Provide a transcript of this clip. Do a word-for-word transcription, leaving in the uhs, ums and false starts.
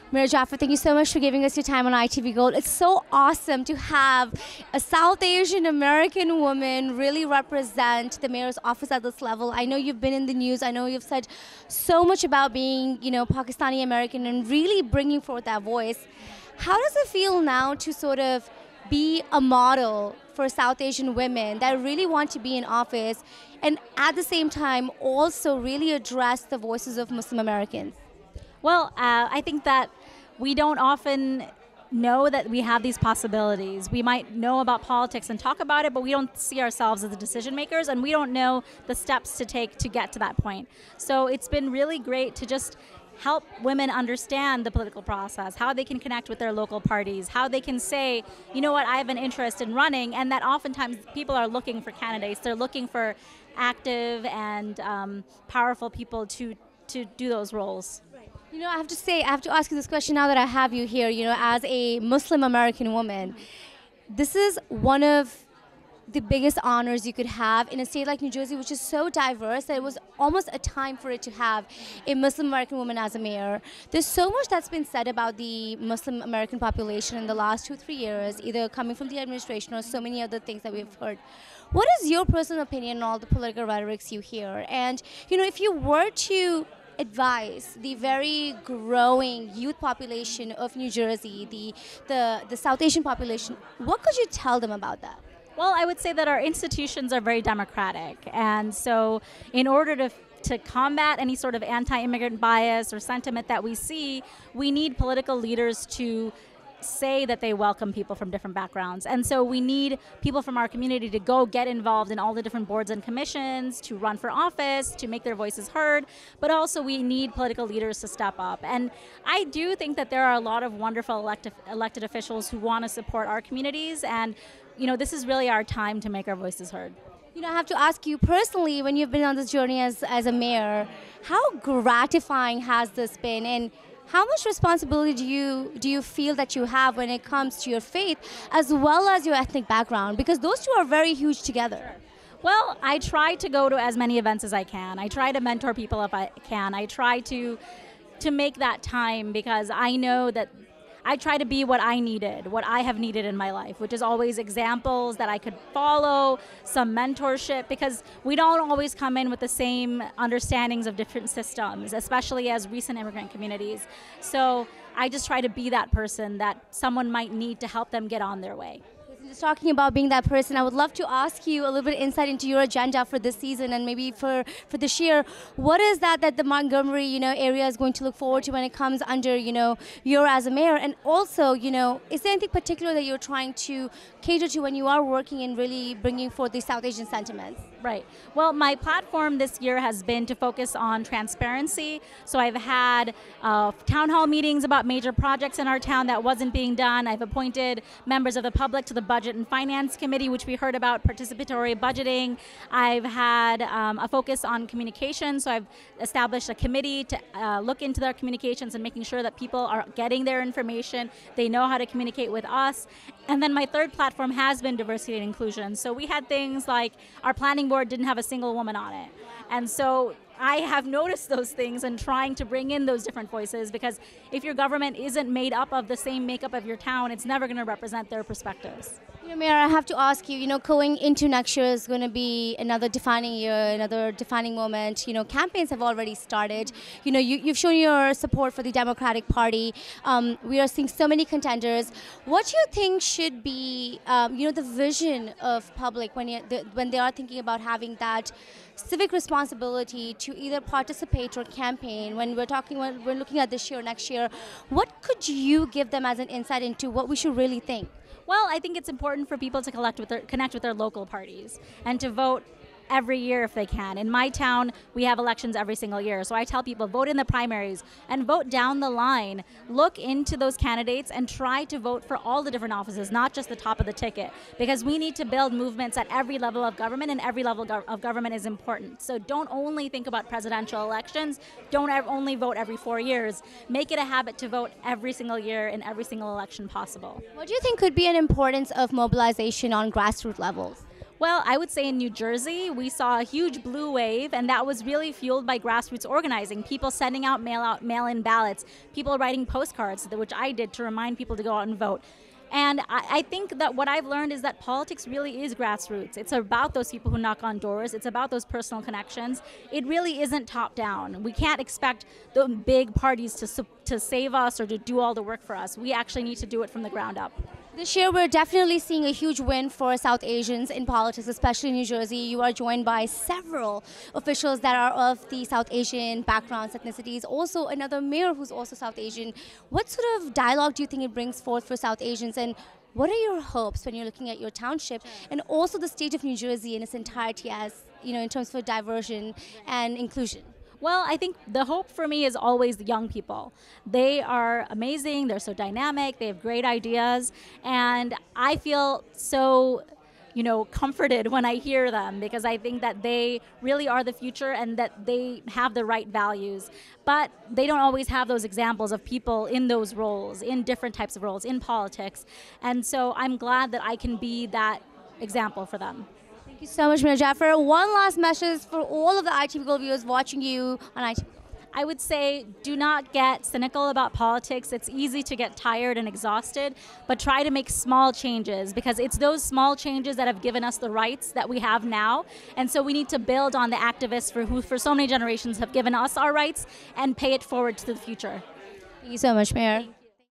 Mayor Jaffer, thank you so much for giving us your time on I T V Gold. It's so awesome to have a South Asian American woman really represent the mayor's office at this level. I know you've been in the news. I know you've said so much about being, you know, Pakistani American and really bringing forth that voice. How does it feel now to sort of be a model for South Asian women that really want to be in office and at the same time also really address the voices of Muslim Americans? Well, uh, I think that we don't often know that we have these possibilities. We might know about politics and talk about it, but we don't see ourselves as the decision makers, and we don't know the steps to take to get to that point. So it's been really great to just help women understand the political process, how they can connect with their local parties, how they can say, you know what, I have an interest in running, and that oftentimes people are looking for candidates. They're looking for active and um, powerful people to, to do those roles. You know, I have to say, I have to ask you this question now that I have you here, you know, as a Muslim American woman. This is one of the biggest honors you could have in a state like New Jersey, which is so diverse that it was almost a time for it to have a Muslim American woman as a mayor. There's so much that's been said about the Muslim American population in the last two, three years, either coming from the administration or so many other things that we've heard. What is your personal opinion on all the political rhetorics you hear? And, you know, if you were to advise the very growing youth population of New Jersey, the, the, the South Asian population, what could you tell them about that? Well, I would say that our institutions are very democratic. And so in order to to combat any sort of anti-immigrant bias or sentiment that we see, we need political leaders to say that they welcome people from different backgrounds. And so we need people from our community to go get involved in all the different boards and commissions, to run for office, to make their voices heard, but also we need political leaders to step up. And I do think that there are a lot of wonderful elected, elected officials who want to support our communities, and you know, this is really our time to make our voices heard. You know, I have to ask you personally, when you've been on this journey as, as a mayor, how gratifying has this been? And how much responsibility do you do you feel that you have when it comes to your faith as well as your ethnic background? Because those two are very huge together. Well, I try to go to as many events as I can. I try to mentor people if I can. I try to to make that time because I know that I try to be what I needed, what I have needed in my life, which is always examples that I could follow, some mentorship, because we don't always come in with the same understandings of different systems, especially as recent immigrant communities. So I just try to be that person that someone might need to help them get on their way. Just talking about being that person, I would love to ask you a little bit of insight into your agenda for this season and maybe for, for this year. What is that that the Montgomery, you know, area is going to look forward to when it comes under, you know, you're as a mayor? And also, you know, is there anything particular that you're trying to cater to when you are working and really bringing forth these South Asian sentiments? Right. Well, my platform this year has been to focus on transparency. So I've had uh, town hall meetings about major projects in our town that wasn't being done. I've appointed members of the public to the Budget and Finance Committee, which we heard about participatory budgeting. I've had um, a focus on communication. So I've established a committee to uh, look into their communications and making sure that people are getting their information. They know how to communicate with us. And then my third platform has been diversity and inclusion. So we had things like our planning board didn't have a single woman on it. And so I have noticed those things and trying to bring in those different voices, because if your government isn't made up of the same makeup of your town, it's never going to represent their perspectives. You know, Mayor, I have to ask you, you know, going into next year is going to be another defining year, another defining moment. You know, campaigns have already started. You know, you, you've shown your support for the Democratic Party. Um, we are seeing so many contenders. What do you think should be, um, you know, the vision of public when, you, the, when they are thinking about having that civic responsibility to either participate or campaign? When we're talking, when we're looking at this year, next year, what could you give them as an insight into what we should really think? Well, I think it's important for people to collect with their, connect with their local parties and to vote every year if they can. In my town, we have elections every single year. So I tell people, vote in the primaries and vote down the line. Look into those candidates and try to vote for all the different offices, not just the top of the ticket, because we need to build movements at every level of government, and every level of government is important. So don't only think about presidential elections. Don't only vote every four years. Make it a habit to vote every single year in every single election possible. What do you think could be an importance of mobilization on grassroots levels? Well, I would say in New Jersey, we saw a huge blue wave, and that was really fueled by grassroots organizing, people sending out mail out mail-in ballots, people writing postcards, which I did to remind people to go out and vote. And I, I think that what I've learned is that politics really is grassroots. It's about those people who knock on doors. It's about those personal connections. It really isn't top down. We can't expect the big parties to, su- to save us or to do all the work for us. We actually need to do it from the ground up. This year, we're definitely seeing a huge win for South Asians in politics, especially in New Jersey. You are joined by several officials that are of the South Asian backgrounds, ethnicities. Also, another mayor who's also South Asian. What sort of dialogue do you think it brings forth for South Asians, and what are your hopes when you're looking at your township and also the state of New Jersey in its entirety, as you know, in terms of diversion and inclusion? Well, I think the hope for me is always the young people. They are amazing, they're so dynamic, they have great ideas, and I feel so, you know, comforted when I hear them, because I think that they really are the future and that they have the right values. But they don't always have those examples of people in those roles, in different types of roles, in politics. And so I'm glad that I can be that example for them. Thank you so much, Mayor Jaffer. One last message for all of the I T V Gold viewers watching you on I T V Gold. I would say do not get cynical about politics. It's easy to get tired and exhausted, but try to make small changes, because it's those small changes that have given us the rights that we have now. And so we need to build on the activists for who for so many generations have given us our rights and pay it forward to the future. Thank you so much, Mayor.